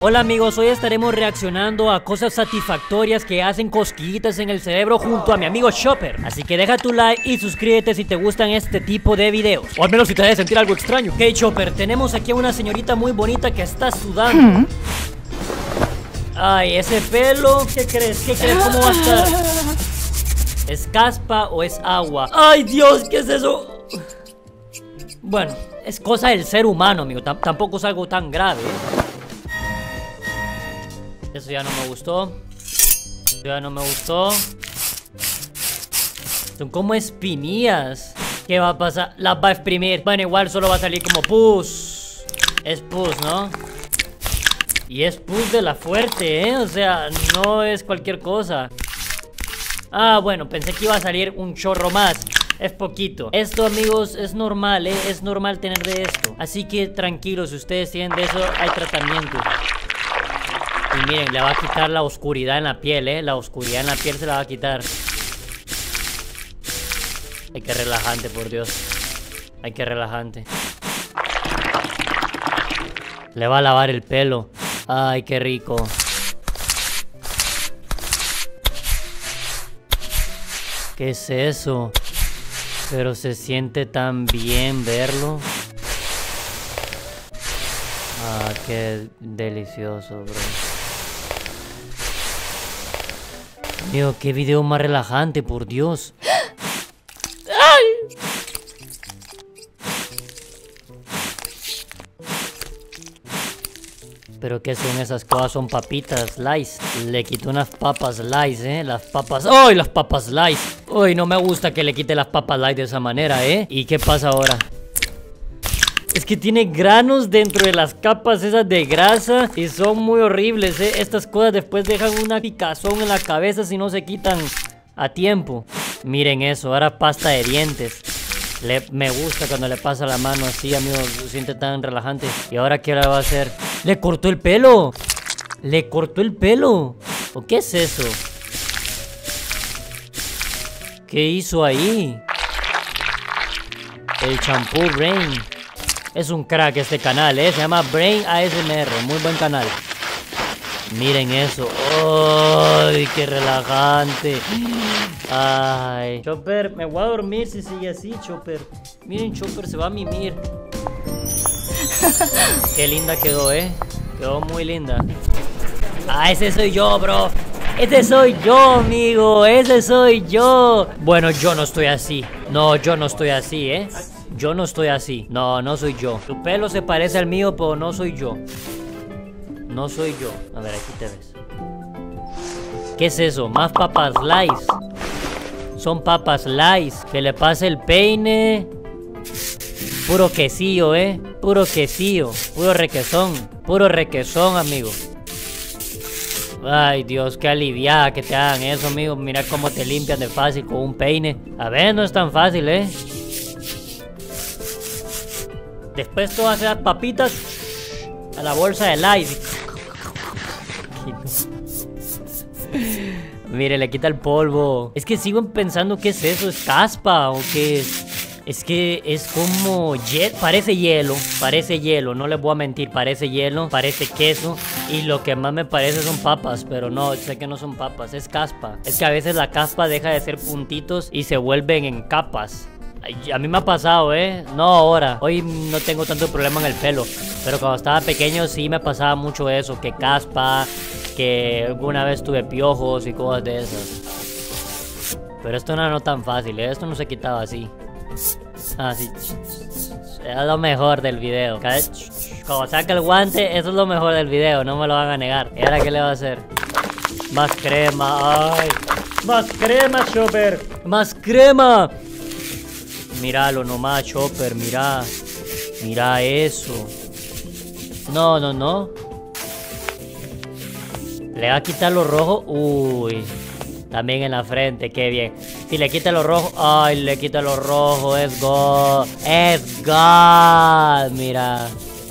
Hola amigos, hoy estaremos reaccionando a cosas satisfactorias que hacen cosquillitas en el cerebro junto a mi amigo Chopper. Así que deja tu like y suscríbete si te gustan este tipo de videos, o al menos si te debes sentir algo extraño. Ok Chopper, tenemos aquí a una señorita muy bonita que está sudando. Ay, ese pelo, ¿qué crees? ¿Qué crees? ¿Cómo va a estar? ¿Es caspa o es agua? ¡Ay Dios! ¿Qué es eso? Bueno, es cosa del ser humano, amigo. Tampoco es algo tan grave, ¿eh? Eso ya no me gustó. Eso ya no me gustó. Son como espinillas. ¿Qué va a pasar? Las va a exprimir. Bueno, igual solo va a salir como pus. Es pus, ¿no? Y es pus de la fuerte, ¿eh? O sea, no es cualquier cosa. Ah, bueno, pensé que iba a salir un chorro más. Es poquito. Esto, amigos, es normal, ¿eh? Es normal tener de esto. Así que tranquilos, si ustedes tienen de eso, hay tratamiento. Y miren, le va a quitar la oscuridad en la piel, ¿eh? La oscuridad en la piel se la va a quitar. Ay, qué relajante, por Dios. Ay, qué relajante. Le va a lavar el pelo. Ay, qué rico. ¿Qué es eso? Pero se siente tan bien verlo. Ah, qué delicioso, bro. Dios, qué video más relajante, por Dios. ¡Ay! ¿Pero qué son esas cosas? Son papitas Lays. Le quito unas papas Lays, las papas... ¡Ay, las papas Lays! ¡Ay, no me gusta que le quite las papas Lays de esa manera, ¿Y qué pasa ahora? Es que tiene granos dentro de las capas esas de grasa y son muy horribles, Estas cosas después dejan una picazón en la cabeza si no se quitan a tiempo. Miren eso, ahora pasta de dientes. Me gusta cuando le pasa la mano así, amigos, se siente tan relajante. ¿Y ahora qué le va a hacer? ¡Le cortó el pelo! ¡Le cortó el pelo! ¿O qué es eso? ¿Qué hizo ahí? El champú Brain. Es un crack este canal, Se llama Brain ASMR, muy buen canal. Miren eso. ¡Ay, qué relajante! Ay, Chopper, me voy a dormir si sigue así, Chopper. Miren, Chopper se va a mimir. Qué linda quedó, Quedó muy linda. Ah, ese soy yo, bro. Ese soy yo, amigo. Ese soy yo. Bueno, yo no estoy así. No, yo no estoy así, Yo no estoy así. No, no soy yo. Tu pelo se parece al mío, pero no soy yo. No soy yo. A ver, aquí te ves. ¿Qué es eso? Más papas Lays. Son papas Lays. Que le pase el peine. Puro quesillo, Puro quesillo. Puro requesón. Puro requesón, amigo. Ay, Dios, qué aliviada que te hagan eso, amigo. Mira cómo te limpian de fácil con un peine. A ver, no es tan fácil, Después todas esas papitas a la bolsa de Lays. Mire, le quita el polvo. Es que sigo pensando qué es eso. ¿Es caspa o qué es? Es que es como... parece hielo, no les voy a mentir. Parece hielo, parece queso. Y lo que más me parece son papas. Pero no, sé que no son papas, es caspa. Es que a veces la caspa deja de ser puntitos y se vuelven en capas. A mí me ha pasado, No ahora. Hoy no tengo tanto problema en el pelo. Pero cuando estaba pequeño sí me pasaba mucho eso. Que caspa, que alguna vez tuve piojos y cosas de esas. Pero esto no era tan fácil, Esto no se quitaba así. Ah, sí. Es lo mejor del video. Cuando saca el guante, eso es lo mejor del video. No me lo van a negar. ¿Y ahora qué le va a hacer? Más crema. ¡Ay! ¡Más crema, Chopper! ¡Más crema! Míralo nomás, Chopper, mira. Mira eso. No, no, no. Le va a quitar lo rojo. Uy. También en la frente, qué bien. Si le quita lo rojo. Ay, le quita lo rojo. Es God. Es God. Mira.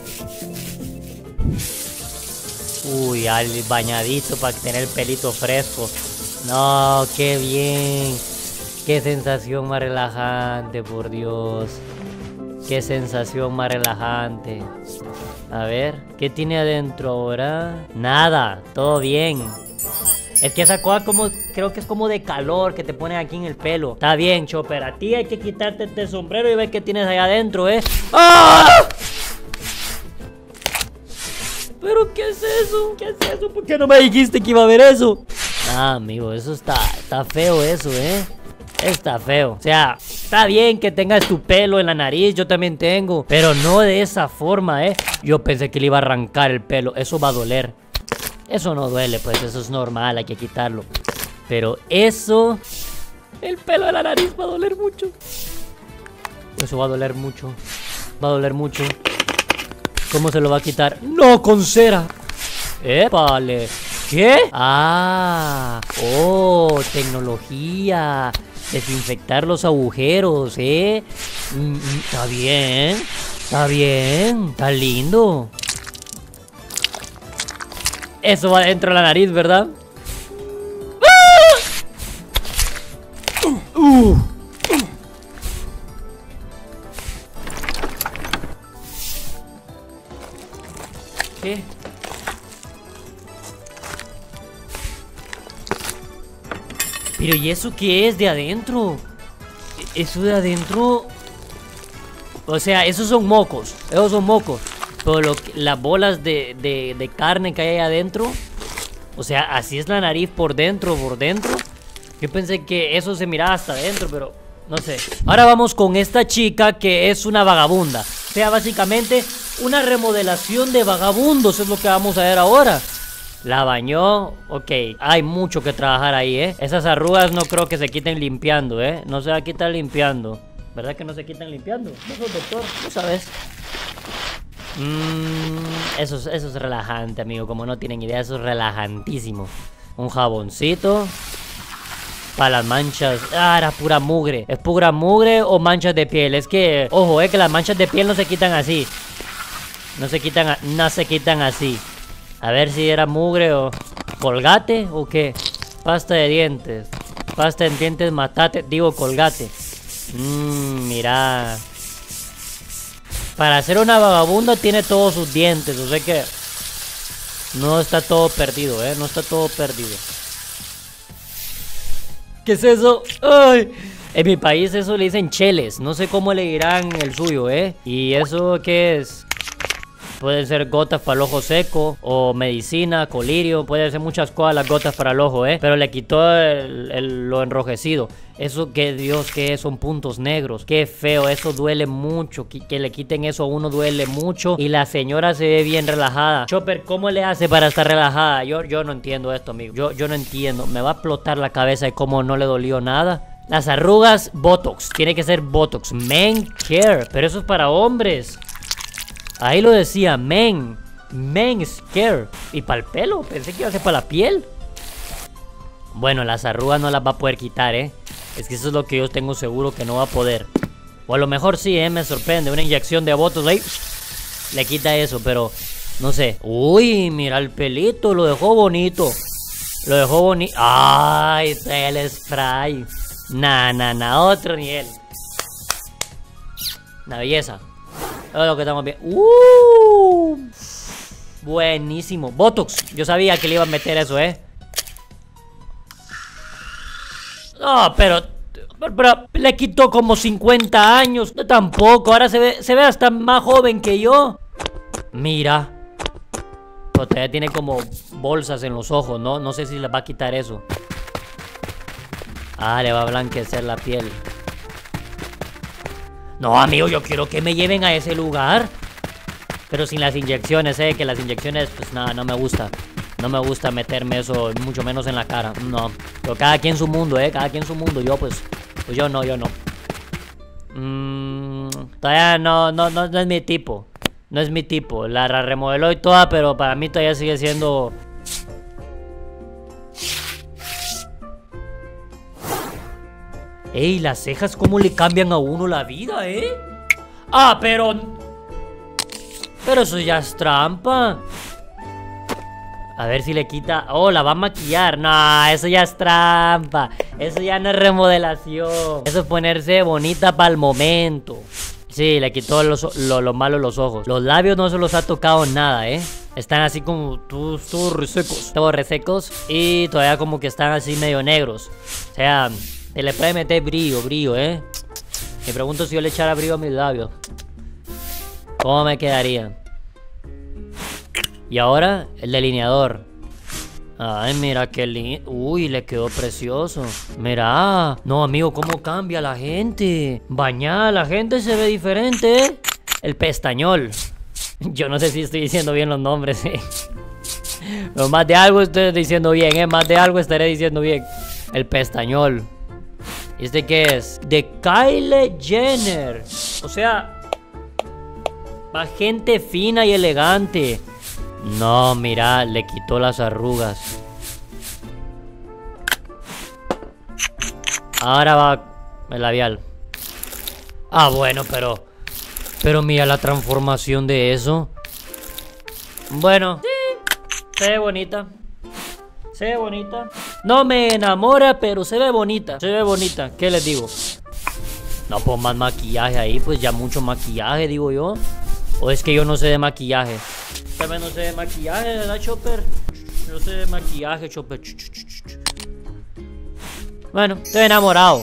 Uy, al bañadito para tener el pelito fresco. No, qué bien. Qué sensación más relajante, por Dios. Qué sensación más relajante. A ver, ¿qué tiene adentro ahora? Nada, todo bien. Es que esa cosa como, creo que es como de calor que te ponen aquí en el pelo. Está bien, Chopper, a ti hay que quitarte este sombrero y ver qué tienes allá adentro, ¡Ah! ¿Pero qué es eso? ¿Qué es eso? ¿Por qué no me dijiste que iba a haber eso? Ah, amigo, eso está feo eso, Está feo. O sea, está bien que tengas tu pelo en la nariz, yo también tengo, pero no de esa forma, Yo pensé que le iba a arrancar el pelo, eso va a doler. Eso no duele, pues eso es normal, hay que quitarlo. Pero eso... El pelo de la nariz va a doler mucho. Eso va a doler mucho. Va a doler mucho. ¿Cómo se lo va a quitar? ¡No, con cera! ¡Épale! ¿Qué? ¡Ah! ¡Oh! Tecnología. Desinfectar los agujeros, Está bien. Está bien. Está lindo. Eso va dentro de la nariz, ¿verdad? ¿Qué? Pero ¿y eso qué es de adentro? Eso de adentro... O sea, esos son mocos. Esos son mocos. Pero las bolas de carne que hay ahí adentro, o sea, así es la nariz por dentro, Yo pensé que eso se miraba hasta adentro, pero no sé. Ahora vamos con esta chica que es una vagabunda. O sea, básicamente una remodelación de vagabundos es lo que vamos a ver ahora. La bañó, ok, hay mucho que trabajar ahí, Esas arrugas no creo que se quiten limpiando, No se va a quitar limpiando. ¿Verdad que no se quitan limpiando? No sos doctor, tú sabes. Eso es relajante, amigo. Como no tienen idea, eso es relajantísimo. Un jaboncito para las manchas. Ah, era pura mugre. ¿Es pura mugre o manchas de piel? Es que, ojo, que las manchas de piel no se quitan así. No se quitan así. A ver si era mugre o colgate o qué. Pasta de dientes. Pasta de dientes matate. Digo colgate. Mira. Para ser una vagabunda tiene todos sus dientes, o sea que no está todo perdido, no está todo perdido. ¿Qué es eso? ¡Ay! En mi país eso le dicen cheles, no sé cómo le dirán el suyo, ¿Y eso qué es? Pueden ser gotas para el ojo seco, o medicina, colirio, puede ser muchas cosas las gotas para el ojo, Pero le quitó lo enrojecido. Eso que Dios, que son puntos negros. Qué feo, eso duele mucho. Que le quiten eso a uno duele mucho. Y la señora se ve bien relajada. Chopper, ¿cómo le hace para estar relajada? Yo no entiendo esto, amigo. Yo no entiendo. Me va a explotar la cabeza de cómo no le dolió nada. Las arrugas, Botox. Tiene que ser Botox. Men care. Pero eso es para hombres. Ahí lo decía, men care. Y para el pelo, pensé que iba a ser para la piel. Bueno, las arrugas no las va a poder quitar, Es que eso es lo que yo tengo seguro que no va a poder. O a lo mejor sí, me sorprende. Una inyección de Botox ahí le quita eso, pero no sé. Uy, mira el pelito, lo dejó bonito. Lo dejó bonito. Ay, está el spray. Otro nivel. Una belleza. Es lo que estamos viendo. Buenísimo. Botox. Yo sabía que le iban a meter eso, No, pero le quitó como 50 años. No, tampoco. Ahora se ve hasta más joven que yo. Mira. Pero todavía tiene como bolsas en los ojos, ¿no? No sé si le va a quitar eso. Ah, le va a blanquecer la piel. No, amigo, yo quiero que me lleven a ese lugar. Pero sin las inyecciones, que las inyecciones, pues nada, no me gusta. No me gusta meterme eso, mucho menos en la cara. No. Pero cada quien su mundo, cada quien su mundo. Yo, pues yo no. Todavía no es mi tipo. No es mi tipo. La remodeló y toda, pero para mí todavía sigue siendo... Ey, las cejas cómo le cambian a uno la vida, Ah, pero eso ya es trampa. A ver si le quita... Oh, la va a maquillar. No, eso ya es trampa. Eso ya no es remodelación. Eso es ponerse bonita para el momento. Sí, le quitó lo malo los ojos. Los labios no se los ha tocado nada, Están así como todos resecos. Todos resecos. Y todavía como que están así medio negros. O sea, se le puede meter brillo, Me pregunto si yo le echara brillo a mis labios. ¿Cómo me quedaría? Y ahora, el delineador. Ay, mira qué lindo. Uy, le quedó precioso. Mira. No, amigo, cómo cambia la gente. Bañada, la gente se ve diferente, El pestañol. Yo no sé si estoy diciendo bien los nombres, Pero más de algo estoy diciendo bien, Más de algo estaré diciendo bien. El pestañol. ¿Este qué es? De Kylie Jenner. O sea, va gente fina y elegante. No, mira, le quitó las arrugas. Ahora va el labial. Ah, bueno, pero mira la transformación de eso. Bueno, sí, se ve bonita. Se ve bonita. No me enamora, pero se ve bonita. Se ve bonita, ¿qué les digo? No, pues más maquillaje ahí, pues ya mucho maquillaje, digo yo. O es que yo no sé de maquillaje. También no sé de maquillaje, ¿verdad, Chopper? No sé de maquillaje, Chopper. Bueno, estoy enamorado.